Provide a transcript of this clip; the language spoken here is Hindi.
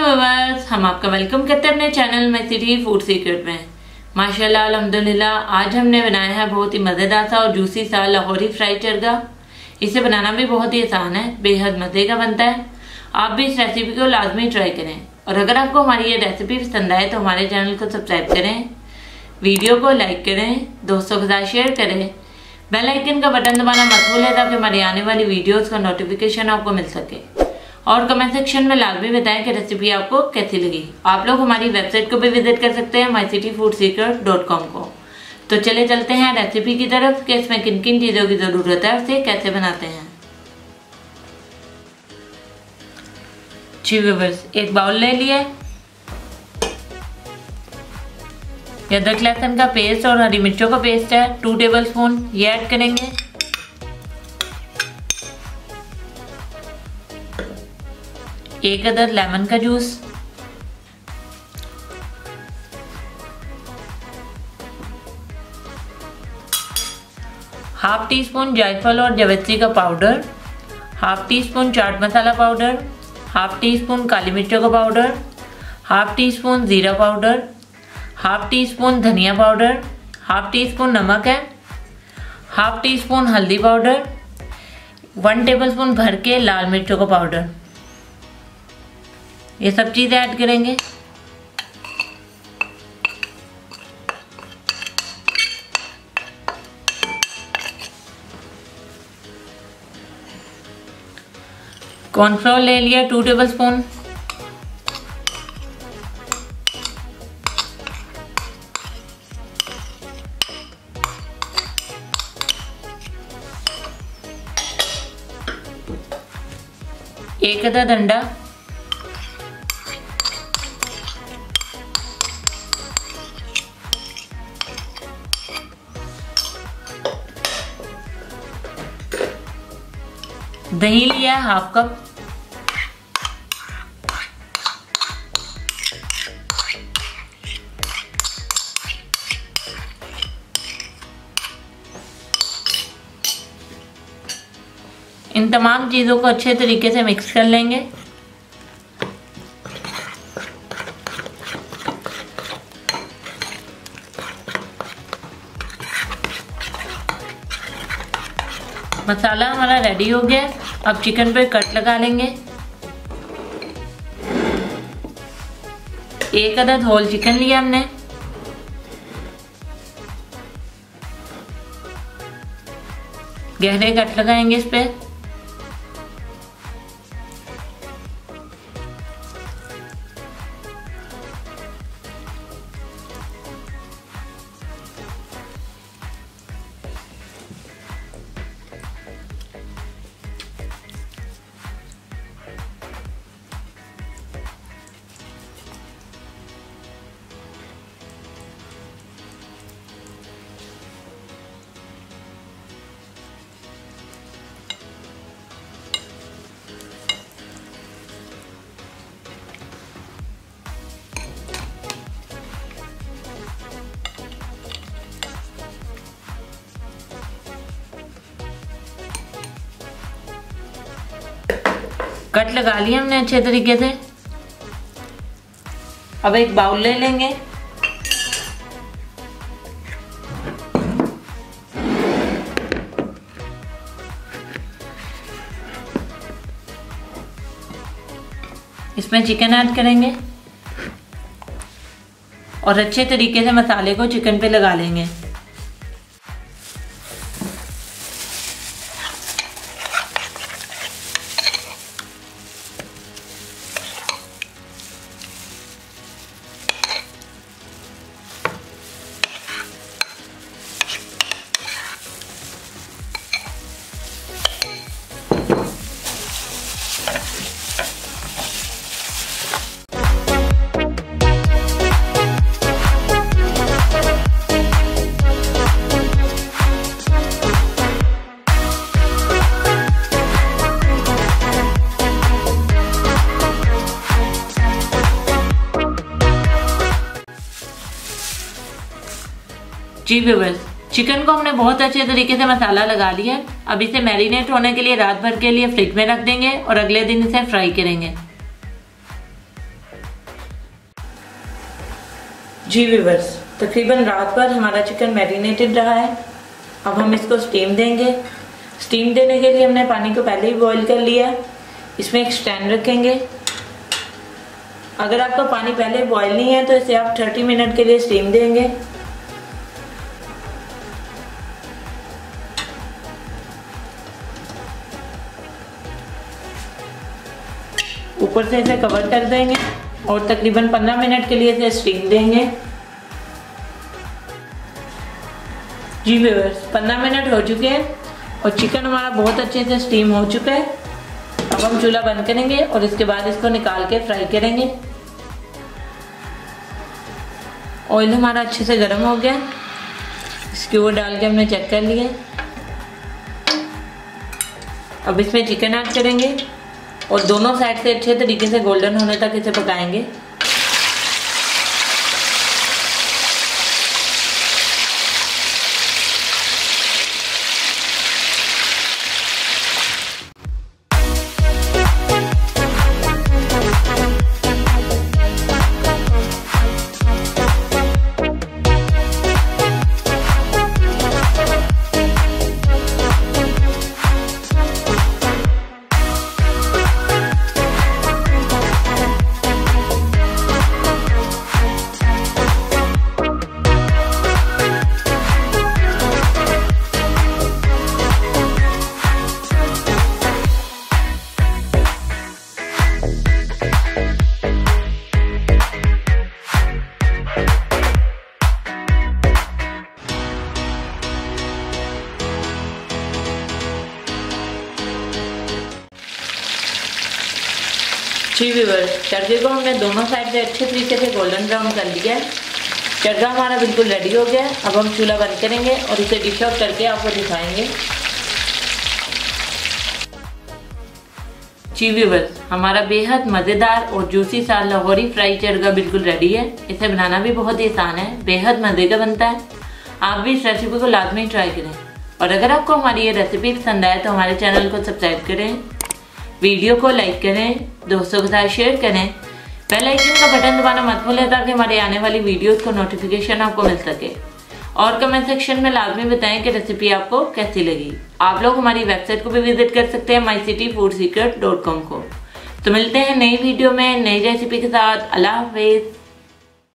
व्यूअर्स, हम आपका वेलकम करते हैं अपने चैनल में सिटी फूड सीक्रेट में। माशाल्लाह अल्हम्दुलिल्लाह, आज हमने बनाया है बहुत ही मज़ेदार सा और जूसी सा लाहौरी फ्राई चरगा। इसे बनाना भी बहुत ही आसान है, बेहद मज़े का बनता है। आप भी इस रेसिपी को लाजमी ट्राई करें और अगर आपको हमारी ये रेसिपी पसंद आए तो हमारे चैनल को सब्सक्राइब करें, वीडियो को लाइक करें, दोस्तों के साथ शेयर करें, बेल आइकन का बटन दबाना मत भूलें ताकि हमारी आने वाली वीडियोस का नोटिफिकेशन आपको मिल सके। और कमेंट सेक्शन में लाजमी बताएं कि रेसिपी आपको कैसी लगी। आप लोग हमारी वेबसाइट को भी विजिट कर सकते हैं mycityfoodsecret.com को। तो चले चलते हैं रेसिपी की तरफ कि इसमें किन किन चीज़ों की ज़रूरत है, उसे कैसे बनाते हैं। जी व्यूअर्स, एक बाउल ले लिया, अदरक लहसुन का पेस्ट और हरी मिर्चों का पेस्ट है 2 टेबलस्पून, ये ऐड करेंगे। एक अदद लेमन का जूस, हाफ टी स्पून जायफल और जावित्री का powder, half teaspoon chaat masala powder, half teaspoon काली मिर्चों का पाउडर, हाफ टी स्पून जीरा पाउडर, हाफ टी स्पून धनिया पाउडर, हाफ टी स्पून नमक है, हाफ टी स्पून हल्दी पाउडर, 1 टेबलस्पून भर के लाल मिर्चों का पाउडर। ये सब चीज़ें ऐड करेंगे। कॉर्नफ्लोर ले लिया 2 टेबलस्पून, एक अदद अंडा, दही लिया हाफ कप, इन तमाम चीज़ों को अच्छे तरीके से मिक्स कर लेंगे। मसाला हमारा रेडी हो गया। अब चिकन पे कट लगा लेंगे। एक अदद होल चिकन लिया हमने, गहरे कट लगाएंगे इस पे। कट लगा लिया हमने अच्छे तरीके से। अब एक बाउल ले लेंगे, इसमें चिकन ऐड करेंगे और अच्छे तरीके से मसाले को चिकन पे लगा लेंगे। जी व्यूअर्स, चिकन को हमने बहुत अच्छे तरीके से मसाला लगा लिया। अब इसे मैरिनेट होने के लिए रात भर के लिए फ्रिज में रख देंगे और अगले दिन इसे फ्राई करेंगे। जी व्यूअर्स, तकरीबन रात भर हमारा चिकन मैरिनेटेड रहा है। अब हम इसको स्टीम देंगे। स्टीम देने के लिए हमने पानी को पहले ही बॉईल कर लिया है। इसमें एक स्टैंड रखेंगे। अगर आपका पानी पहले बॉईल नहीं है तो इसे आप 30 मिनट के लिए स्टीम देंगे। ऊपर से इसे कवर कर देंगे और तकरीबन 15 मिनट के लिए इसे स्टीम देंगे। जी व्यूअर्स, 15 मिनट हो चुके हैं और चिकन हमारा बहुत अच्छे से स्टीम हो चुका है। अब हम चूल्हा बंद करेंगे और इसके बाद इसको निकाल के फ्राई करेंगे। ऑयल हमारा अच्छे से गर्म हो गया। इसके ऊपर डाल के हमने चेक कर लिया। अब इसमें चिकन ऐड करेंगे और दोनों साइड से अच्छे तरीके से गोल्डन होने तक इसे पकाएंगे। जी व्यूअर्स, चरगे को हमने दोनों साइड से अच्छे तरीके से गोल्डन ब्राउन कर लिया है। चरगा हमारा बिल्कुल रेडी हो गया है। अब हम चूल्हा बंद करेंगे और इसे डिश आउट करके आपको दिखाएंगे। जी व्यूअर्स, हमारा बेहद मज़ेदार और जूसी सा लाहौरी फ्राई चरगा बिल्कुल रेडी है। इसे बनाना भी बहुत ही आसान है, बेहद मज़े का बनता है। आप भी इस रेसिपी को लाजमी ट्राई करें और अगर आपको हमारी ये रेसिपी पसंद आए तो हमारे चैनल को सब्सक्राइब करें, वीडियो को लाइक करें, दोस्तों के साथ शेयर करें। बेल आइकन का बटन दबाना मत भूलें ताकि हमारे आने वाली वीडियोस को नोटिफिकेशन आपको मिल सके। और कमेंट सेक्शन में लाजमी बताएं कि रेसिपी आपको कैसी लगी। आप लोग हमारी वेबसाइट को भी विजिट कर सकते हैं mycityfoodsecret.com को। तो मिलते हैं नई वीडियो में नई रेसिपी के साथ। अल्लाह हाफिज़।